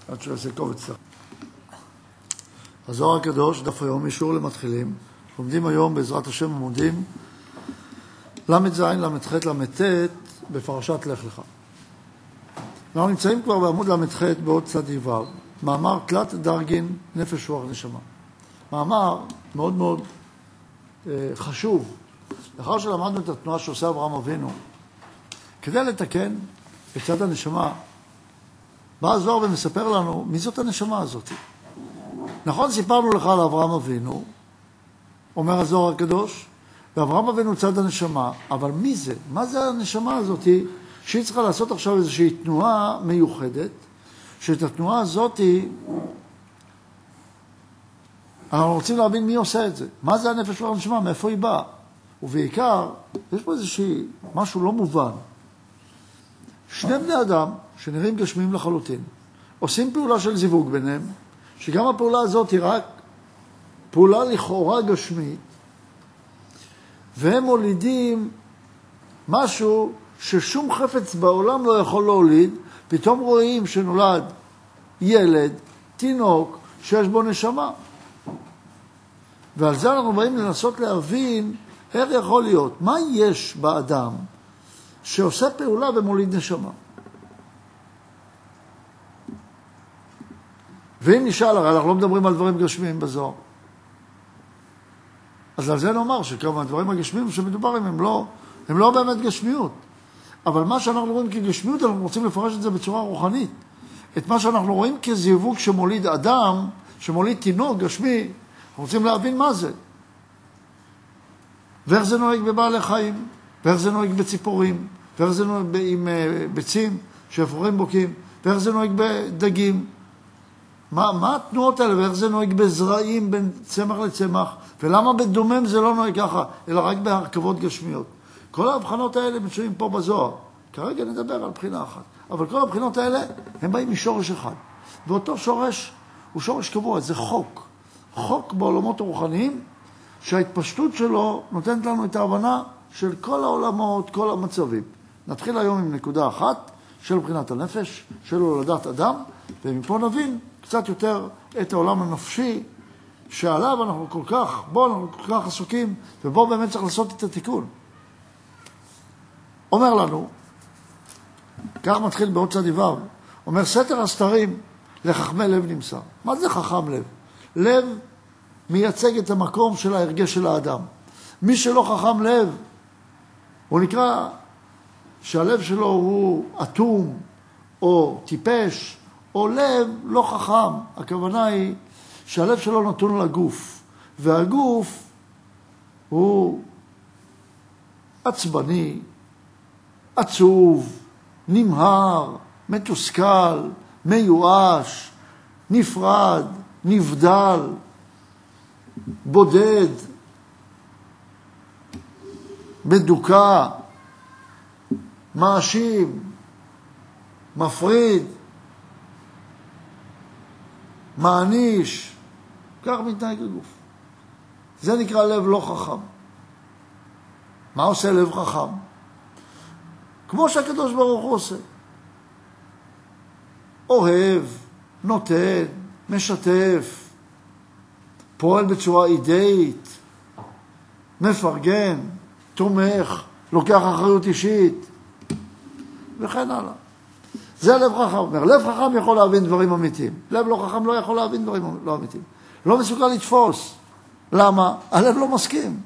עד שהוא יעשה קובץ. הזוהר הקדוש, דף היום, אישור למתחילים. לומדים היום בעזרת השם עמודים ל"ז, ל"ח, ל"ט בפרשת לך לך. אנחנו נמצאים כבר בעמוד ל"ח בעוד צד עבר. מאמר תלת דרגין נפש רוח נשמה. מאמר מאוד מאוד חשוב. לאחר שלמדנו את התנועה שעושה אברהם אבינו, כדי לתקן את צד הנשמה, בא הזוהר ומספר לנו מי זאת הנשמה הזאת. נכון, סיפרנו לך על אברהם אבינו, אומר הזוהר הקדוש, ואברהם אבינו צד הנשמה, אבל מי זה? מה זה הנשמה הזאת שהיא צריכה לעשות עכשיו איזושהי תנועה מיוחדת, שאת התנועה הזאת אנחנו רוצים להבין מי עושה את זה. מה זה הנפש רוח נשמה? מאיפה היא באה? ובעיקר, יש פה איזושהי משהו לא מובן. שני בני אדם שנראים גשמיים לחלוטין, עושים פעולה של זיווג ביניהם, שגם הפעולה הזאת היא רק פעולה לכאורה גשמית, והם מולידים משהו ששום חפץ בעולם לא יכול להוליד. פתאום רואים שנולד ילד, תינוק, שיש בו נשמה. ועל זה אנחנו באים לנסות להבין איך יכול להיות, מה יש באדם שעושה פעולה ומוליד נשמה. ואם נשאל, הרי אנחנו לא מדברים על דברים גשמיים בזוהר. אז על זה נאמר שכמה הדברים הגשמיים שמדובר הם לא באמת גשמיות. אבל מה שאנחנו רואים כגשמיות, אנחנו רוצים לפרש את זה בצורה רוחנית. את מה שאנחנו רואים כזיווג שמוליד אדם, שמוליד תינוק גשמי, אנחנו רוצים להבין מה זה. ואיך זה נוהג בבעלי חיים, ואיך זה נוהג בציפורים, ואיך זה נוהג עם ביצים שאפרוחים בוקעים, ואיך זה נוהג בדגים. מה התנועות האלה, ואיך זה נוהג בזרעים בין צמח לצמח, ולמה בדומם זה לא נוהג ככה, אלא רק בהרכבות גשמיות. כל ההבחנות האלה מצויים פה בזוהר. כרגע נדבר על בחינה אחת. אבל כל הבחינות האלה, הם באים משורש אחד. ואותו שורש הוא שורש קבוע, זה חוק. חוק בעולמות הרוחניים, שההתפשטות שלו נותנת לנו את ההבנה של כל העולמות, כל המצבים. נתחיל היום עם נקודה אחת, של בחינת הנפש, של הולדת אדם, ומפה נבין קצת יותר את העולם הנפשי, שעליו אנחנו כל כך עסוקים, ובו באמת צריך לעשות את התיקון. אומר לנו, כך מתחיל בעוד צד עבר, אומר סתר הסתרים לחכמי לב נמסר. מה זה חכם לב? לב מייצג את המקום של ההרגש של האדם. מי שלא חכם לב, הוא נקרא שהלב שלו הוא אטום, או טיפש, או לב לא חכם. הכוונה היא שהלב שלו נתון לגוף, והגוף הוא עצבני, עצוב, נמהר, מתוסכל, מיואש, נפרד, נבדל, בודד, בדוקה, מאשים, מפריד, מעניש. כך מתנהג הגוף. זה נקרא לב לא חכם. מה עושה לב חכם? כמו שהקדוש ברוך הוא עושה. אוהב, נותן, משתף, פועל בצורה אידאית, מפרגן, תומך, לוקח אחריות אישית, וכן הלאה. זה לב חכם. אומר, לב חכם יכול להבין דברים אמיתיים. לב לא חכם לא יכול להבין דברים לא אמיתיים. לא מסוגל לתפוס. למה? הלב לא מסכים.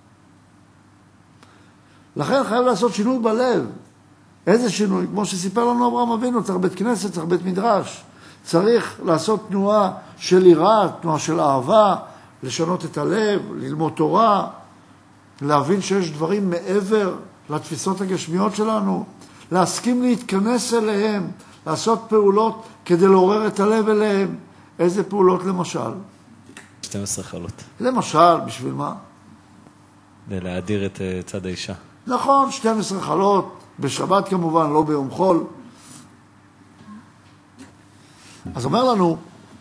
לכן חייב לעשות שינוי בלב. איזה שינוי? כמו שסיפר לנו אברהם אבינו, צריך בית כנסת, צריך בית מדרש. צריך לעשות תנועה של יראה, תנועה של אהבה, לשנות את הלב, ללמוד תורה, להבין שיש דברים מעבר לתפיסות הגשמיות שלנו, להסכים להתכנס אליהם, לעשות פעולות כדי לעורר את הלב אליהם. איזה פעולות למשל? 12 חלות. למשל, בשביל מה? להאדיר את צד האישה. נכון, 12 חלות, בשבת כמובן, לא ביום חול. אז אומר לנו,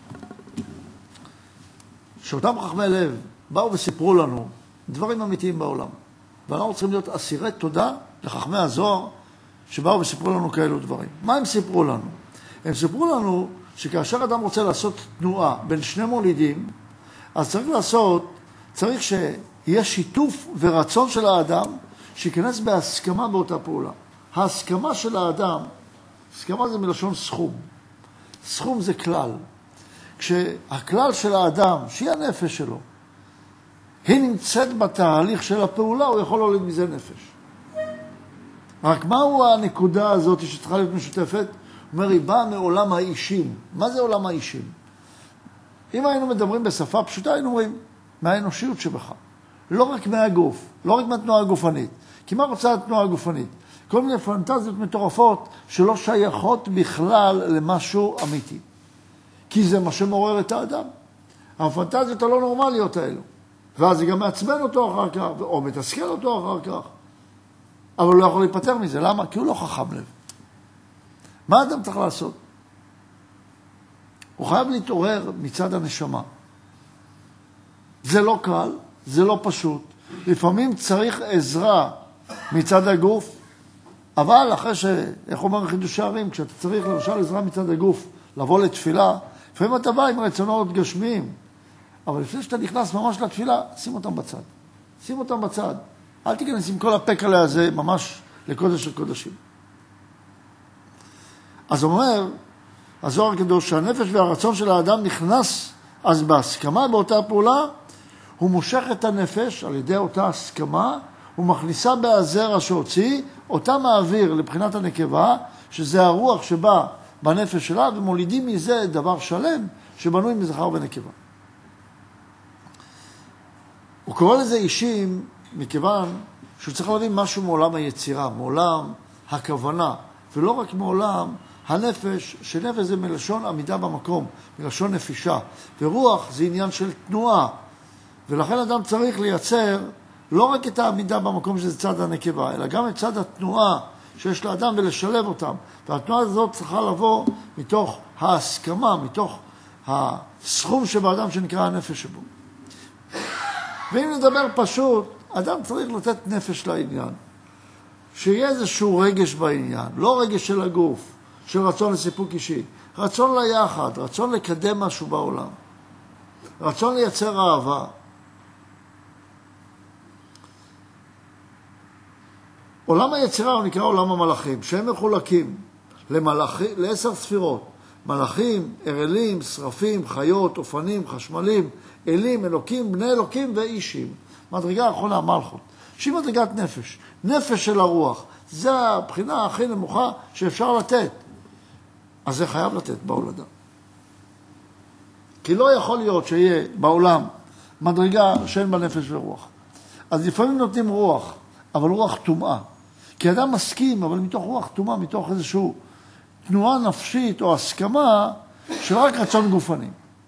שאותם חכמי לב באו וסיפרו לנו דברים אמיתיים בעולם. ואנחנו צריכים להיות אסירי תודה לחכמי הזוהר, שבאו וסיפרו לנו כאלו דברים. מה הם סיפרו לנו? הם סיפרו לנו שכאשר אדם רוצה לעשות תנועה בין שני מולידים, אז צריך שיהיה שיתוף ורצון של האדם שיכנס בהסכמה באותה פעולה. ההסכמה של האדם, הסכמה זה מלשון סכום. סכום זה כלל. כשהכלל של האדם, שהיא הנפש שלו, היא נמצאת בתהליך של הפעולה, הוא יכול להוליד מזה נפש. רק מהו הנקודה הזאת שצריכה להיות משותפת? הוא אומר, היא באה מעולם האישים. מה זה עולם האישים? אם היינו מדברים בשפה פשוטה, היינו אומרים, מהאנושיות שבך. לא רק מהגוף, לא רק מהתנועה הגופנית. כי מה רוצה התנועה הגופנית? כל מיני פנטזיות מטורפות שלא שייכות בכלל למשהו אמיתי. כי זה מה שמעורר את האדם. הפנטזיות הלא נורמליות האלו. ואז זה גם מעצבן אותו אחר כך, או מתסכל אותו אחר כך. אבל הוא לא יכול להיפטר מזה. למה? כי הוא לא חכם לב. מה אדם צריך לעשות? הוא חייב להתעורר מצד הנשמה. זה לא קל, זה לא פשוט. לפעמים צריך עזרה מצד הגוף, אבל אחרי איך אומר חידושי הערים, כשאתה צריך למשל עזרה מצד הגוף, לבוא לתפילה, לפעמים אתה בא עם רצונות גשמיים, אבל לפני שאתה נכנס ממש לתפילה, שים אותם בצד. שים אותם בצד. אל תיכנס עם כל הפקלה הזה ממש לקודש של קודשים. אז הוא אומר, הזוהר הקדוש, שהנפש והרצון של האדם נכנס, אז בהסכמה באותה פעולה, הוא מושך את הנפש על ידי אותה הסכמה, הוא מכניסה בהזרע שהוציא, אותה מעביר לבחינת הנקבה, שזה הרוח שבא בנפש שלה, ומולידים מזה דבר שלם שבנוי מזכר ונקבה. הוא קורא לזה אישים מכיוון שהוא צריך להבין משהו מעולם היצירה, מעולם הכוונה, ולא רק מעולם הנפש, שנפש זה מלשון עמידה במקום, מלשון נפישה, ורוח זה עניין של תנועה, ולכן אדם צריך לייצר לא רק את העמידה במקום שזה צד הנקבה, אלא גם את צד התנועה שיש לאדם ולשלב אותם. והתנועה הזאת צריכה לבוא מתוך ההסכמה, מתוך הסכום שבאדם שנקרא הנפש שבו. ואם נדבר פשוט, אדם צריך לתת נפש לעניין. שיהיה איזשהו רגש בעניין, לא רגש של הגוף, של רצון לסיפוק אישי, רצון ליחד, רצון לקדם משהו בעולם, רצון לייצר אהבה. עולם היצירה הוא נקרא עולם המלאכים, שהם מחולקים ל10 ספירות. מלאכים, ארלים, שרפים, חיות, אופנים, חשמלים, אלים, אלוקים, בני אלוקים ואישים. מדרגה האחרונה, מלכות. שהיא מדרגת נפש. נפש של הרוח. זה הבחינה הכי נמוכה שאפשר לתת. אז זה חייב לתת בהולדה. כי לא יכול להיות שיהיה בעולם מדרגה שאין בה נפש ורוח. אז לפעמים נותנים רוח, אבל רוח טומאה. כי אדם מסכים, אבל מתוך רוח טומאה, מתוך איזשהו תנועה נפשית או הסכמה של רק רצון גופני.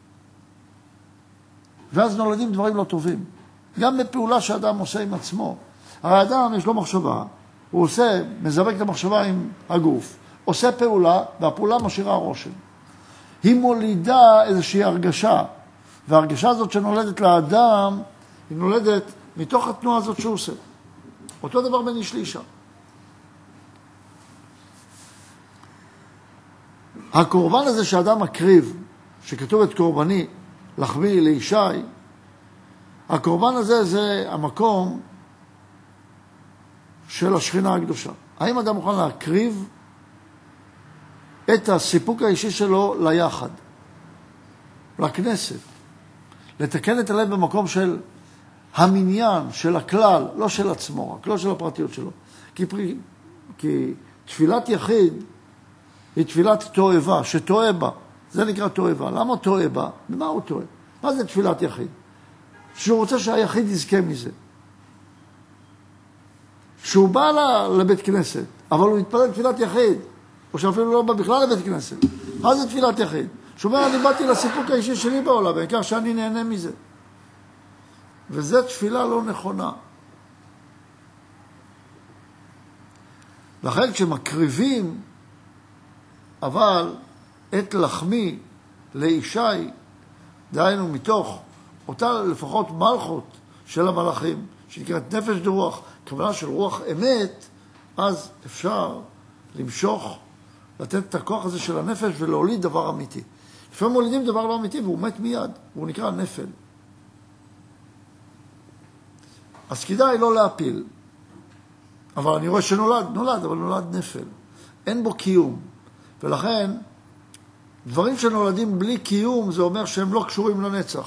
ואז נולדים דברים לא טובים. גם בפעולה שאדם עושה עם עצמו. הרי האדם יש לו מחשבה, הוא מזווק את המחשבה עם הגוף, עושה פעולה, והפעולה משאירה רושם. היא מולידה איזושהי הרגשה, וההרגשה הזאת שנולדת לאדם, היא נולדת מתוך התנועה הזאת שהוא עושה. אותו דבר בין איש לאישה. הקורבן הזה שאדם מקריב, שכתוב את קורבני, לחמי לישי, הקורבן הזה זה המקום של השכינה הקדושה. האם אדם מוכן להקריב את הסיפוק האישי שלו ליחד, לכנסת, לתקן את הלב במקום של המניין, של הכלל, לא של עצמו, רק לא של הפרטיות שלו. כי תפילת יחיד היא תפילת תועבה, שתועה בה. זה נקרא תועבה. למה תועה בה? במה הוא תועה? מה זה תפילת יחיד? שהוא רוצה שהיחיד יזכה מזה. שהוא בא לבית כנסת, אבל הוא מתפלל תפילת יחיד, או שאפילו לא בא בכלל לבית כנסת. מה זה תפילת יחיד? שהוא אומר, אני באתי לסיפוק האישי שלי בעולם, בעיקר שאני נהנה מזה. וזו תפילה לא נכונה. לכן כשמקריבים, אבל את לחמי לישי, דהיינו מתוך אותה לפחות מלכות של המלאכים, שנקראת נפש דרוח, כוונה של רוח אמת, אז אפשר למשוך לתת את הכוח הזה של הנפש ולהוליד דבר אמיתי. לפעמים מולידים דבר לא אמיתי והוא מת מיד, והוא נקרא נפל. אז כדאי לא להפיל. אבל אני רואה שנולד, אבל נולד נפל. אין בו קיום. ולכן, דברים שנולדים בלי קיום, זה אומר שהם לא קשורים לנצח.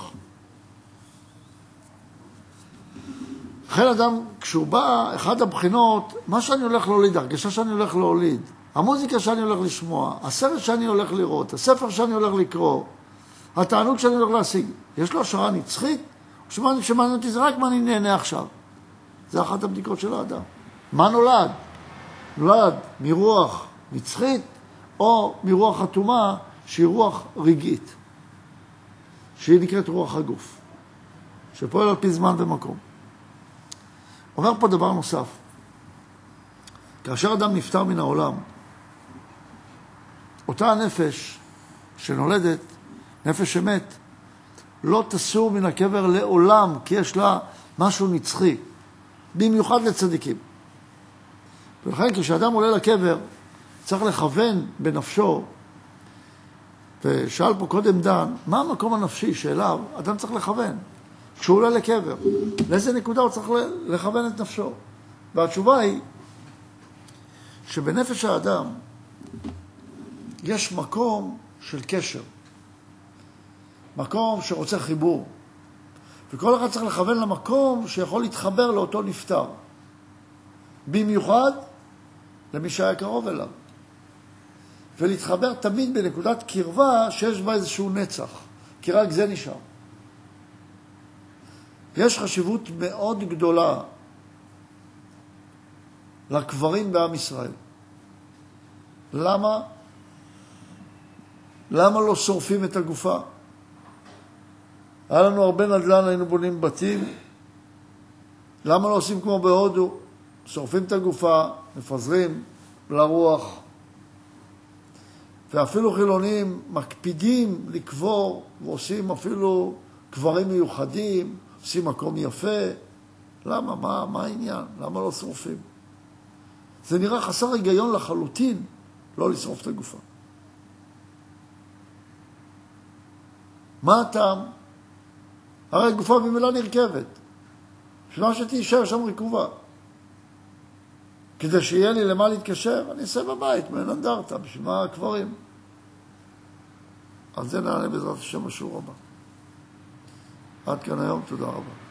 לכן אדם, כשהוא בא, אחד הבחינות, מה שאני הולך להוליד, הרגשה שאני הולך להוליד, המוזיקה שאני הולך לשמוע, הסרט שאני הולך לראות, הספר שאני הולך לקרוא, התענוג שאני הולך להשיג, יש לו השערה נצחית? שמעניין אותי זה רק מה אני נהנה עכשיו. זה אחת הבדיקות של האדם. מה נולד? נולד מרוח נצחית או מרוח אטומה שהיא רוח רגעית, שהיא נקראת רוח הגוף, שפועל על פי זמן ומקום. אומר פה דבר נוסף. כאשר אדם נפטר מן העולם, אותה הנפש שנולדת, נפש שמת, לא תסור מן הקבר לעולם, כי יש לה משהו נצחי, במיוחד לצדיקים. ולכן כשאדם עולה לקבר, צריך לכוון בנפשו, ושאל פה קודם דן, מה המקום הנפשי שאליו אדם צריך לכוון? כשהוא עולה לקבר, לאיזה נקודה הוא צריך לכוון את נפשו? והתשובה היא, שבנפש האדם יש מקום של קשר, מקום שרוצה חיבור, וכל אחד צריך לכוון למקום שיכול להתחבר לאותו נפטר, במיוחד למי שהיה קרוב אליו, ולהתחבר תמיד בנקודת קרבה שיש בה איזשהו נצח, כי רק זה נשאר. יש חשיבות מאוד גדולה לקברים בעם ישראל. למה? למה לא שורפים את הגופה? היה לנו הרבה נדל"ן, היינו בונים בתים. למה לא עושים כמו בהודו? שורפים את הגופה, מפזרים לרוח. ואפילו חילונים מקפידים לקבור, ועושים אפילו קברים מיוחדים, עושים מקום יפה. למה? מה העניין? למה לא שורפים? זה נראה חסר היגיון לחלוטין לא לשרוף את הגופה. מה הטעם? הרי גופה במילא נרכבת. בשביל מה שתישאר שם רקובה. כדי שיהיה לי למה להתקשר, אני אעשה בבית, מעין אנדרטה, בשביל מה הקברים? על זה נענה בעזרת השם בשיעור הבא. עד כאן היום, תודה רבה.